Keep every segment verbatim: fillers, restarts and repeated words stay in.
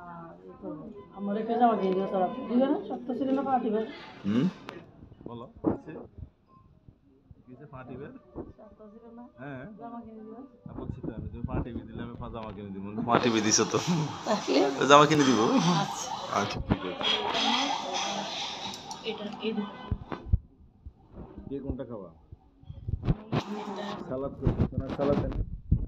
আমার একটা জামা কিনে দিও তোরা দিবে না সত্য ছিল না পার্টি ভাই হুম বলো আছে কিসে পার্টি বের সত্য ছিল না হ্যাঁ জামা কিনে দিও বলছি তো আমি তুমি পার্টি বি দিলে আমি জামা কিনে দিব পার্টি বি দিছো তো তাহলে জামা কিনে দিব আচ্ছা আচ্ছা ঠিক আছে এটা এই দুটো কে কোনটা খাওয়া সালাদ করছো না সালাদ দেন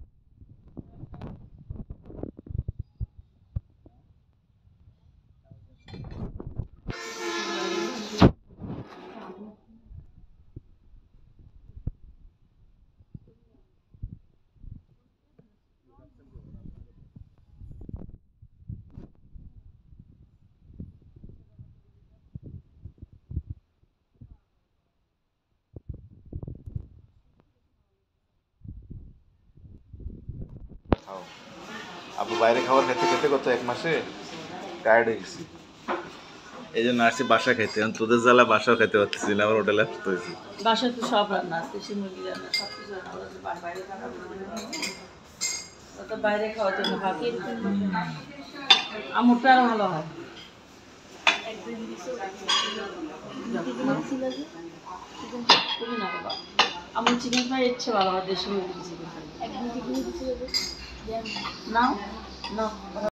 খাও আপু বাইরে খাবার খেতে খেতে কত এক মাসে টায়ার্ড হয়ে গেছি এই জন্য আসছি বাসা খাইতে এখন তোদের জ্বালা বাসাও খাইতে পারতেছি না আমার হোটেলে আসতে হয়েছে বাসায় তো সব রান্না দেশি মুরগি রান্না সব কিছু রান্না বাইরে রান্না তো বাইরে খাওয়ার জন্য ভাবি আমুরটা আরো ভালো হয় তুমি না বাবা আমার চিকেন ফ্রাই ইচ্ছে ভালো হয় দেশি মুরগি চিকেন ফ্রাই নাও নাও